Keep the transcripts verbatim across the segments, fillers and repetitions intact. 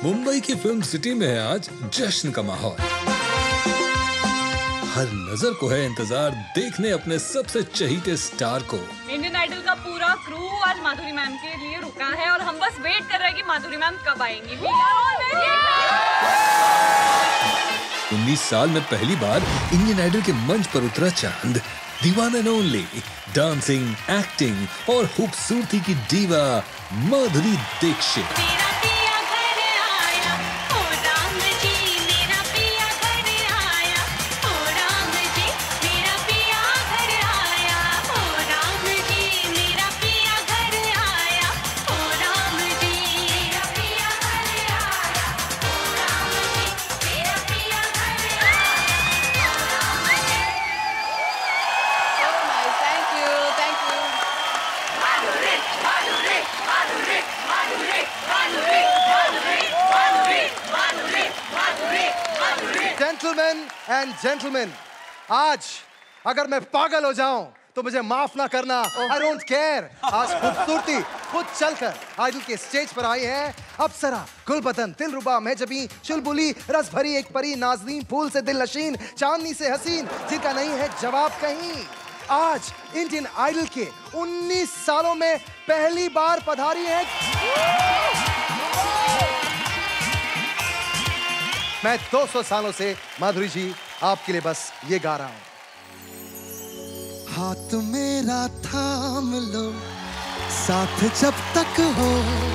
मुंबई की film city में है आज जश्न का माहौल। हर नजर को है इंतजार देखने अपने सबसे चहीते स्टार को। इंडियन आइडल का पूरा क्रू आज माधुरी मैम के लिए रुका है और हम बस वेट कर रहे हैं कि माधुरी मैम कब आएंगी। उन्नीस साल में पहली बार इंडियन आइडल के मंच पर उतरा चांद। The one and only dancing, acting और खूबसूरती की diva Madhuri Dixit. Gentleman and gentleman, आज अगर मैं पागल हो जाऊं तो मुझे माफ ना करना। I don't care. आज खूबसूरती खुद चलकर आइडल के स्टेज पर आई है अप्सरा, गुलबदन, दिलरुबा, मेहजबी, चुलबुली, रस भरी एक परी, नाज़नीन, फूल से दिल नशीन, चांदनी से हसीन, जिनका नहीं है जवाब कहीं। आज इंडियन आइडल के उन्नीस सालों में पहली बार पधारी है। मैं दो सौ सालों से माधुरी जी आपके लिए बस ये गा रहा हूं। हाथ मेरा थाम लो, साथ जब तक हो,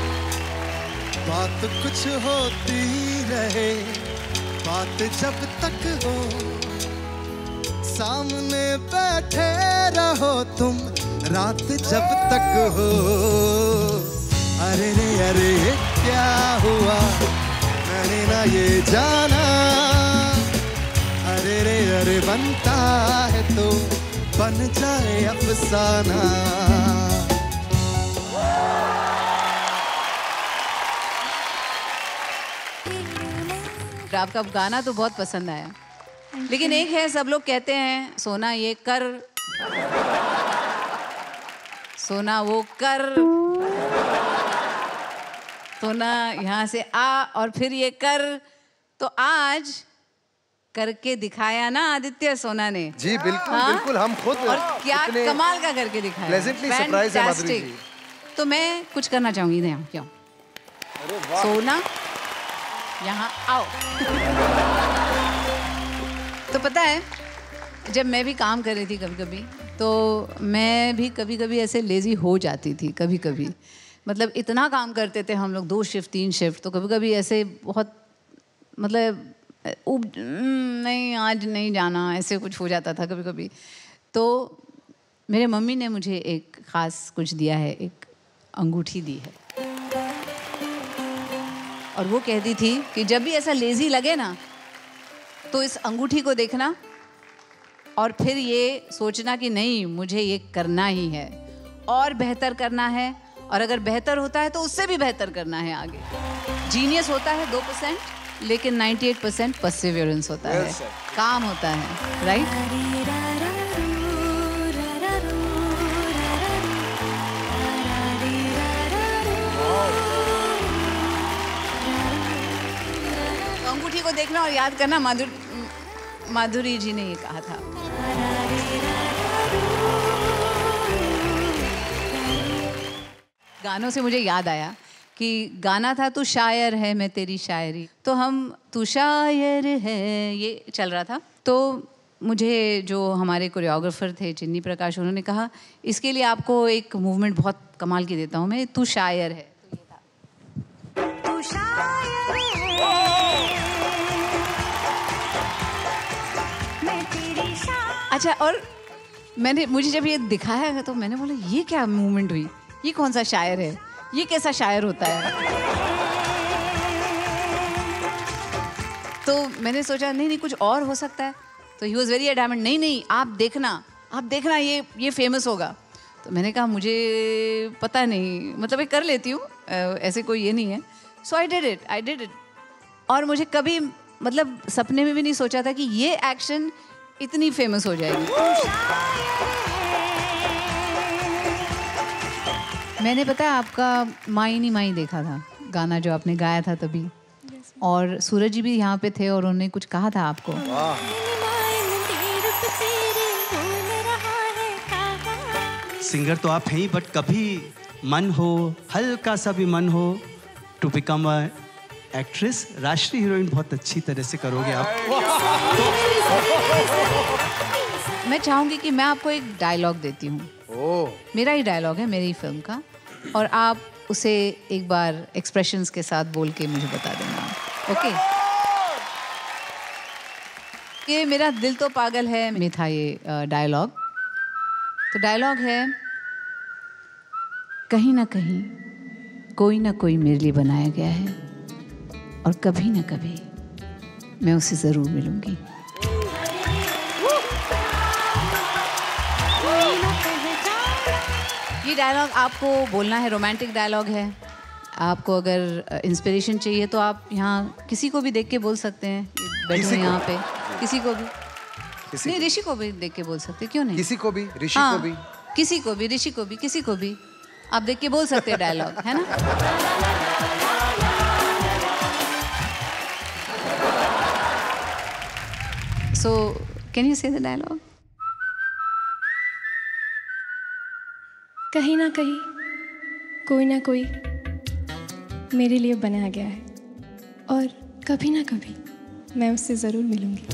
बात कुछ होती रहे, बात जब तक हो, सामने बैठे रहो तुम, रात जब तक हो। अरे रे अरे क्या हुआ मैंने ना ये जाना, अरे रे अरे बनता है तो बन जाए अफसाना। आपका गाना तो बहुत पसंद आया, लेकिन एक है, सब लोग कहते हैं सोना ये कर, सोना वो कर, सोना यहाँ से आ और फिर ये कर। तो आज करके दिखाया ना आदित्य सोना ने। जी बिल्कुल। हाँ? बिल्कुल हम खुद और क्या कमाल का करके दिखाया। प्लेजेंटली सरप्राइज है माधुरी जी। तो मैं कुछ करना चाहूंगी यहाँ, क्यों? सोना यहाँ आओ। तो पता है, जब मैं भी काम कर रही थी कभी कभी, तो मैं भी कभी कभी ऐसे लेजी हो जाती थी। कभी कभी मतलब इतना काम करते थे हम लोग, दो शिफ्ट तीन शिफ्ट, तो कभी कभी ऐसे बहुत मतलब उब नहीं आज नहीं जाना, ऐसे कुछ हो जाता था कभी कभी। तो मेरे मम्मी ने मुझे एक ख़ास कुछ दिया है, एक अंगूठी दी है, और वो कहती थी कि जब भी ऐसा लेज़ी लगे ना तो इस अंगूठी को देखना और फिर ये सोचना कि नहीं मुझे ये करना ही है और बेहतर करना है, और अगर बेहतर होता है तो उससे भी बेहतर करना है आगे। जीनियस होता है दो परसेंट, लेकिन अट्ठानवे परसेंट परसिवियरेंस होता है, काम होता है, राइट? तो अंगूठी को देखना और याद करना, माधुरी माधुरी जी ने ये कहा था। गानों से मुझे याद आया कि गाना था तू शायर है मैं तेरी शायरी, तो हम तू शायर है ये चल रहा था। तो मुझे जो हमारे कोरियोग्राफर थे चिन्नी प्रकाश, उन्होंने कहा इसके लिए आपको एक मूवमेंट बहुत कमाल की देता हूँ मैं, तू शायर है। तो ये था तू शायर है मैं तेरी शायर। अच्छा, और मैंने मुझे जब ये दिखाया तो मैंने बोला ये क्या मूवमेंट हुई, ये कौन सा शायर है, ये कैसा शायर होता है? तो मैंने सोचा नहीं नहीं कुछ और हो सकता है। तो ही वॉज वेरी एडामेंट, नहीं नहीं आप देखना आप देखना ये ये फेमस होगा। तो मैंने कहा मुझे पता नहीं, मतलब मैं कर लेती हूँ, ऐसे कोई ये नहीं है। So I did it I did it और मुझे कभी मतलब सपने में भी नहीं सोचा था कि ये एक्शन इतनी फेमस हो जाएगी। मैंने पता है आपका माई नी माई देखा था, गाना जो आपने गाया था तभी, और सूरज जी भी यहाँ पे थे और उन्होंने कुछ कहा था आपको। सिंगर तो आप हैं ही, बट कभी मन हो, हल्का सा भी मन हो टू बिकम अ एक्ट्रेस, राष्ट्रीय हीरोइन बहुत अच्छी तरह से करोगे आप। मैं चाहूंगी कि मैं आपको एक डायलॉग देती हूँ, मेरा ही डायलॉग है, मेरी फिल्म का, और आप उसे एक बार एक्सप्रेशंस के साथ बोल के मुझे बता देना। ओके? ये मेरा दिल तो पागल है में था ये डायलॉग। तो डायलॉग है, कहीं ना कहीं कोई ना कोई मेरे लिए बनाया गया है और कभी ना कभी मैं उससे जरूर मिलूंगी। ये डायलॉग आपको बोलना है, रोमांटिक डायलॉग है। आपको अगर इंस्पिरेशन चाहिए तो आप यहाँ किसी को भी देख के बोल सकते हैं, बैठे यहाँ पे, किसी को भी, किसी नहीं ऋषि को भी देख के बोल सकते, क्यों नहीं? किसी को भी, ऋषि हाँ, को भी, किसी को भी, ऋषि को भी, किसी को भी आप देख के बोल सकते हैं डायलॉग, है ना? So, can you say the dialogue? कहीं ना कहीं कोई ना कोई मेरे लिए बनाया गया है और कभी ना कभी मैं उससे ज़रूर मिलूंगी।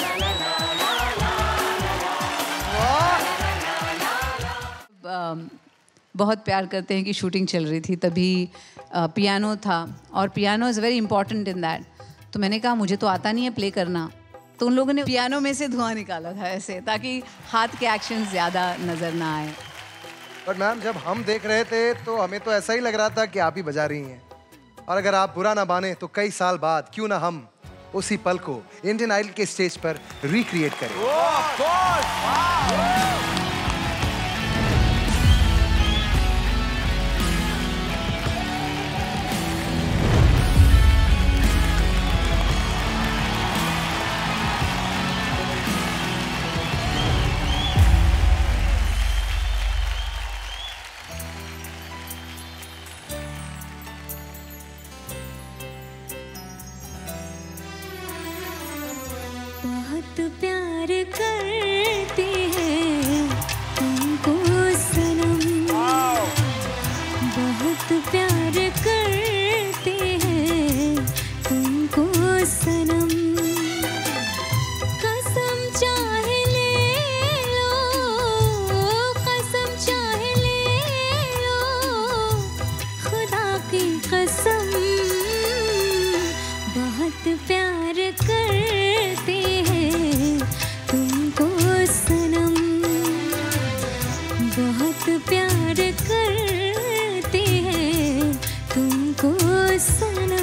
बहुत प्यार करते हैं कि शूटिंग चल रही थी, तभी पियानो था और piano is very important in that. तो मैंने कहा मुझे तो आता नहीं है प्ले करना, तो उन लोगों ने पियानो में से धुआं निकाला था ऐसे, ताकि हाथ के एक्शन ज़्यादा नज़र ना आए। पर मैम जब हम देख रहे थे तो हमें तो ऐसा ही लग रहा था कि आप ही बजा रही हैं, और अगर आप बुरा ना माने तो कई साल बाद क्यों ना हम उसी पल को इंडियन आइडल के स्टेज पर रिक्रिएट करें। बहुत प्यार करते हैं तुमको सनम, बहुत प्यार करते हैं तुमको सनम, कसम चाहे ले लो, कसम चाहे ले लो, खुदा की कसम, बहुत प्यार करते तुमको सनम, बहुत प्यार करते हैं तुमको सनम।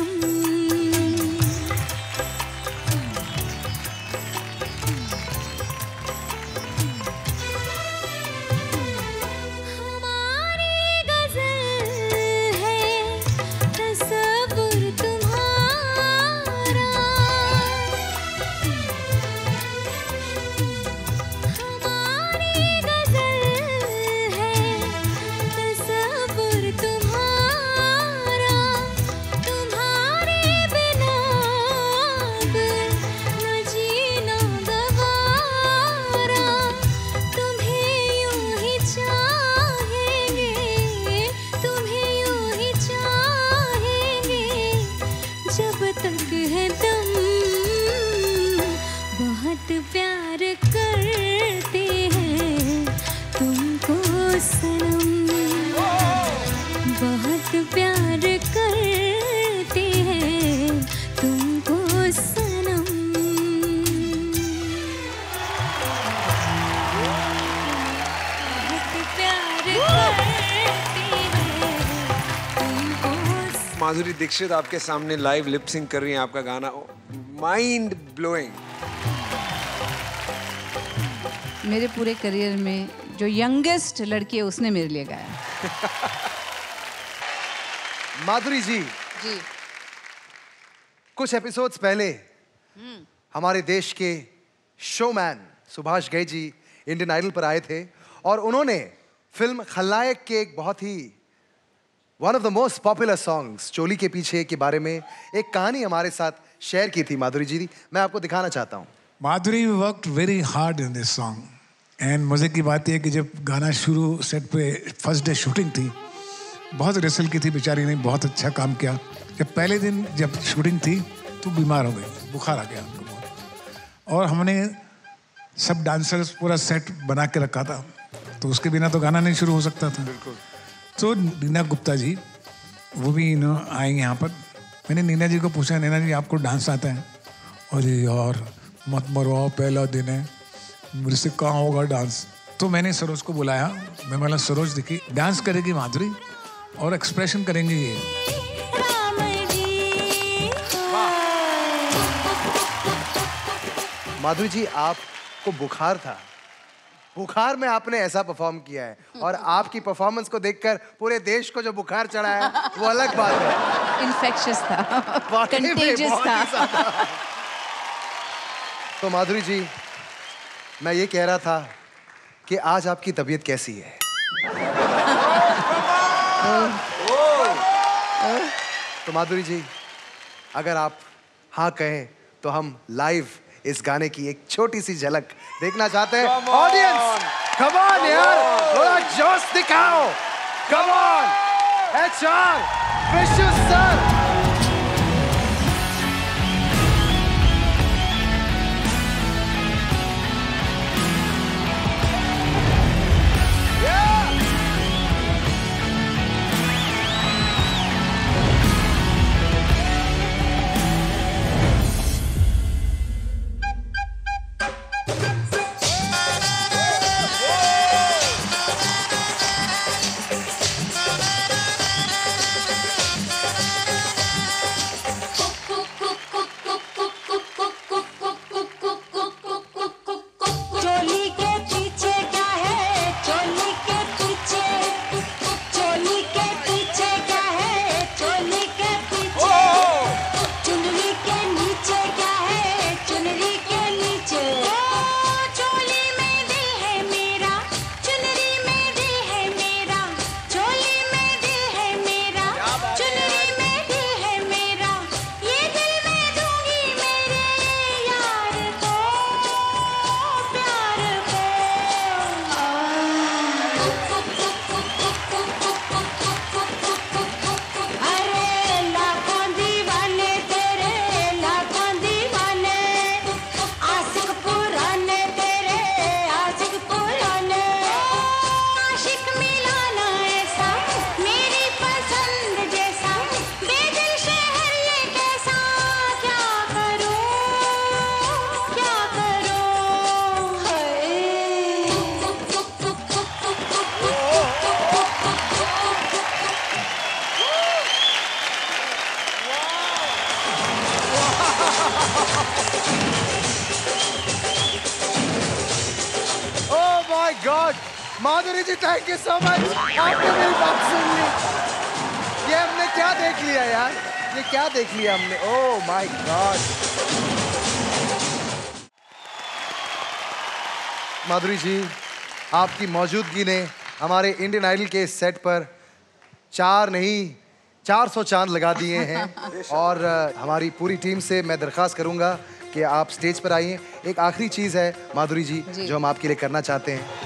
हमारी गज़ल है तसव्वुर तुम्हारा, प्यार करते हैं तुमको सनम, बहुत प्यार करते हैं तुमको सनम। बहुत प्यार करते हैं तुमको। माधुरी दीक्षित आपके सामने लाइव लिप सिंक कर रही हैं आपका गाना, माइंड ब्लोइंग। मेरे पूरे करियर में जो यंगेस्ट लड़की है उसने मेरे लिए गाया। माधुरी जी, जी कुछ एपिसोड्स पहले हमारे देश के showman Subhash Ghai ji Indian idol पर आए थे और उन्होंने फिल्म खलनायक के एक बहुत ही one of the most popular songs चोली के पीछे के बारे में एक कहानी हमारे साथ शेयर की थी माधुरी जी। मैं आपको दिखाना चाहता हूँ। Madhuri worked very hard in this song and मज़े की बात यह कि जब गाना शुरू सेट पे फर्स्ट डे शूटिंग थी, बहुत रिहर्सल की थी बेचारी ने, बहुत अच्छा काम किया। जब पहले दिन जब शूटिंग थी तो बीमार हो गई, बुखार आ गया उनको बहुत। और हमने सब डांसर्स पूरा सेट बना के रखा था, तो उसके बिना तो गाना नहीं शुरू हो सकता था। बिल्कुल। तो नीना गुप्ता जी वो भी नो आएंगे यहाँ पर। मैंने नीना जी को पूछा, नीना जी आपको डांस आता है? अरे यार मत मरवाओ, पहला दिन है, मेरे से कहाँ होगा डांस। तो मैंने सरोज को बुलाया। मैं बोला सरोज देखी डांस करेगी माधुरी और एक्सप्रेशन करेंगे ये। माधुरी जी आपको बुखार था, बुखार में आपने ऐसा परफॉर्म किया है और आपकी परफॉर्मेंस को देखकर पूरे देश को जो बुखार चढ़ा है वो अलग बात है। इन्फेक्शियस था, वाकई में कंटेजियस बहुत ही था। ज्यादा। तो माधुरी जी मैं ये कह रहा था कि आज आपकी तबीयत कैसी है? तो माधुरी जी अगर आप हाँ कहें तो हम लाइव इस गाने की एक छोटी सी झलक देखना चाहते हैं। ऑडियंस कम ऑन यार, थोड़ा जोश दिखाओ। Come on HR Vishu sir. Madhuri ji thank you so much, आपने मेरी बात सुन ली। ये हमने क्या देख लिया यार, ये क्या देख लिया हमने। Oh my God. माधुरी जी आपकी मौजूदगी ने हमारे इंडियन आइडल के सेट पर चार नहीं चार सौ चांद लगा दिए हैं। और हमारी पूरी टीम से मैं दरख्वास्त करूंगा कि आप स्टेज पर आइए। एक आखिरी चीज़ है माधुरी जी, जी जो हम आपके लिए करना चाहते हैं।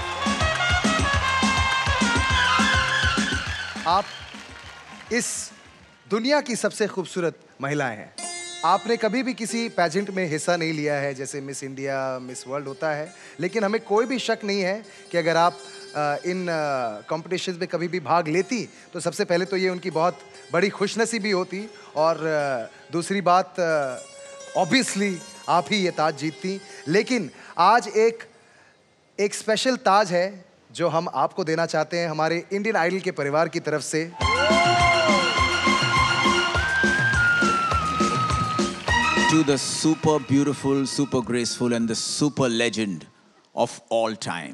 आप इस दुनिया की सबसे खूबसूरत महिलाएं हैं। आपने कभी भी किसी पैजेंट में हिस्सा नहीं लिया है, जैसे मिस इंडिया, मिस वर्ल्ड होता है, लेकिन हमें कोई भी शक नहीं है कि अगर आप इन कॉम्पिटिशन्स में कभी भी भाग लेती तो सबसे पहले तो ये उनकी बहुत बड़ी खुशनसीबी होती, और दूसरी बात ऑब्वियसली आप ही ये ताज जीतती। लेकिन आज एक एक स्पेशल ताज है जो हम आपको देना चाहते हैं हमारे इंडियन आइडल के परिवार की तरफ से। To the super beautiful, super graceful and the super legend of all time.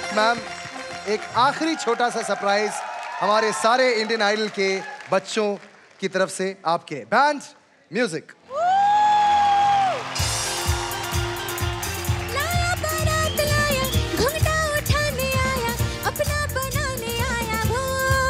Ma'am, एक आखिरी छोटा सा सरप्राइज हमारे सारे इंडियन आइडल के बच्चों की तरफ से आपके। Band music. लाया बारात लाया, घुंघटा उठाने आया, अपना बनाने आया वो।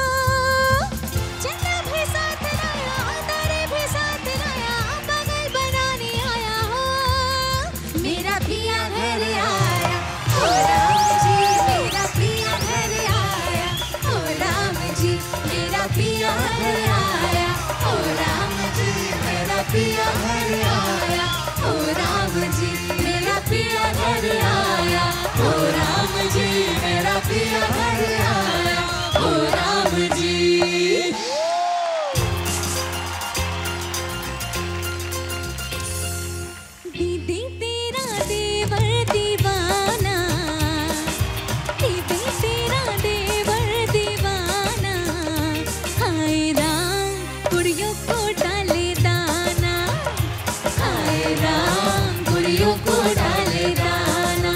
चंदा भी साथ लाया, तारे भी साथ लाया, पागल बनाने आया हो। मेरा पिया घर आया, ओ राम जी, मेरा पिया घर आया, ओ राम जी, मेरा पिया घर आया, ओ राम जी, मेरा पिया घर आया, ओ राम जी, मेरा पिया घर आया, ओ राम जी, मेरा पिया घर आया, ओ राम जी। दीदी तेरा देवर दीवाना, दीदी तेरा देवर दीवाना, हाय राम कुड़ियों को डाले दाना, हाय राम कुड़ियों को डाले दाना।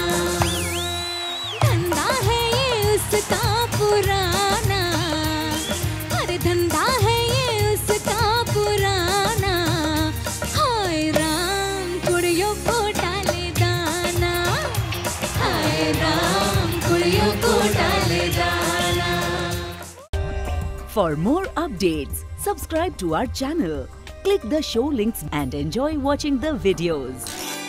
धंधा है ये उसका पुराना, अरे धंधा है ये उसका पुराना, हाय राम कुड़ियों को डाले दाना, हाय राम कुड़ियों को डाले दाना। For more updates, subscribe to our channel, click the show links and enjoy watching the videos.